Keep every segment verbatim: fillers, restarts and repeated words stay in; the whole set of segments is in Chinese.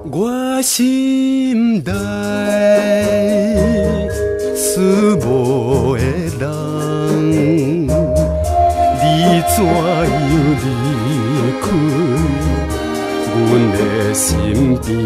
我心内思无的人，你怎样离开阮的身边？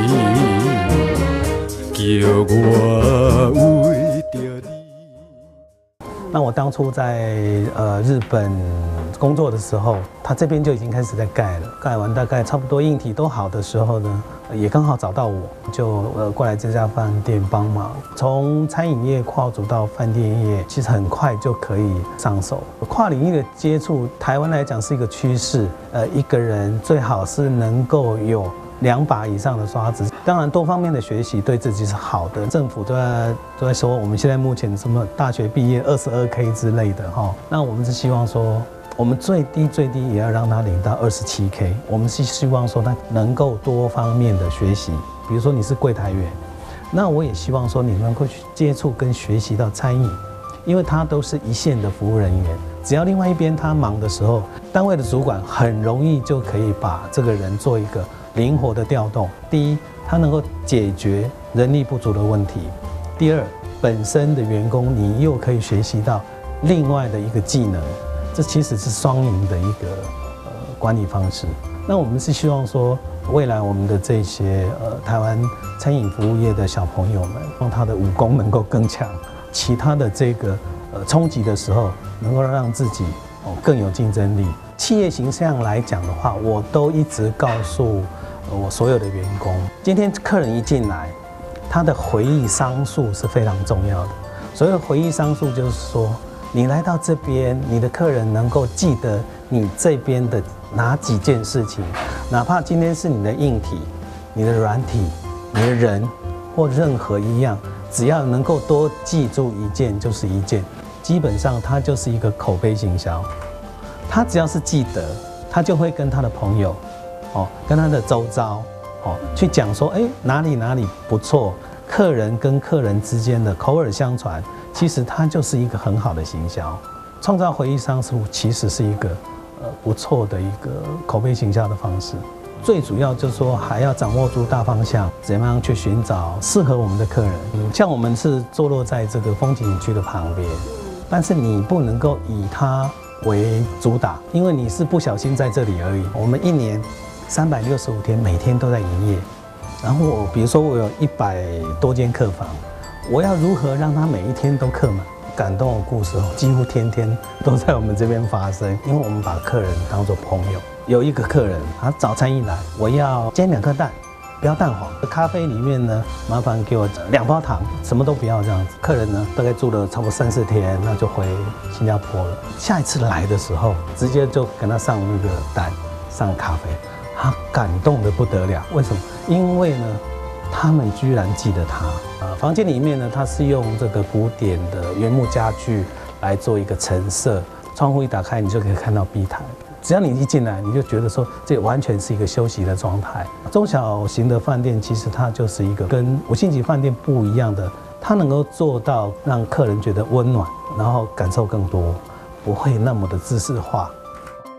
叫我为着你。 那我当初在呃日本工作的时候，他这边就已经开始在盖了。盖完大概差不多硬体都好的时候呢，也刚好找到我，就呃过来这家饭店帮忙。从餐饮业跨足到饭店业，其实很快就可以上手。跨领域的接触，台湾来讲是一个趋势。呃，一个人最好是能够有两把以上的刷子，当然多方面的学习对自己是好的。政府都在都在说，我们现在目前什么大学毕业二十二 K 之类的哈，那我们是希望说，我们最低最低也要让他领到二十七 K。我们是希望说他能够多方面的学习，比如说你是柜台员，那我也希望说你能够去接触跟学习到餐饮，因为他都是一线的服务人员。只要另外一边他忙的时候，单位的主管很容易就可以把这个人做一个灵活的调动。第一，他能够解决人力不足的问题；第二，本身的员工你又可以学习到另外的一个技能，这其实是双赢的一个呃管理方式。那我们是希望说，未来我们的这些呃台湾餐饮服务业的小朋友们，让他的武功能够更强，其他的这个呃冲击的时候，能够让自己哦更有竞争力。企业形象来讲的话，我都一直告诉我所有的员工，今天客人一进来，他的回忆商数是非常重要的。所谓回忆商数，就是说，你来到这边，你的客人能够记得你这边的哪几件事情，哪怕今天是你的硬体、你的软体、你的人或任何一样，只要能够多记住一件就是一件，基本上它就是一个口碑行销。他只要是记得，他就会跟他的朋友，哦，跟他的周遭，哦，去讲说，哎，哪里哪里不错，客人跟客人之间的口耳相传，其实它就是一个很好的行销。创造回忆商数其实是一个呃不错的一个口碑行销的方式。最主要就是说，还要掌握住大方向，怎么样去寻找适合我们的客人。嗯，像我们是坐落在这个风景区的旁边，但是你不能够以它为主打，因为你是不小心在这里而已。我们一年三百六十五天，每天都在营业。然后我比如说我有一百多间客房，我要如何让它每一天都客满？感动的故事哦，几乎天天都在我们这边发生，因为我们把客人当作朋友。有一个客人，他早餐一来，我要煎两颗蛋，不要蛋黄。咖啡里面呢，麻烦给我两包糖，什么都不要这样子。客人呢，大概住了差不多三四天，那就回新加坡了。下一次来的时候，直接就跟他上那个蛋，上咖啡，他感动得不得了。为什么？因为呢，他们居然记得他。啊，房间里面呢，它是用这个古典的原木家具来做一个陈设，窗户一打开，你就可以看到碧潭。只要你一进来，你就觉得说这完全是一个休息的状态。中小型的饭店其实它就是一个跟五星级饭店不一样的，它能够做到让客人觉得温暖，然后感受更多，不会那么的制式化。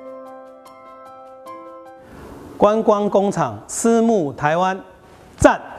观光工厂私募台湾，赞！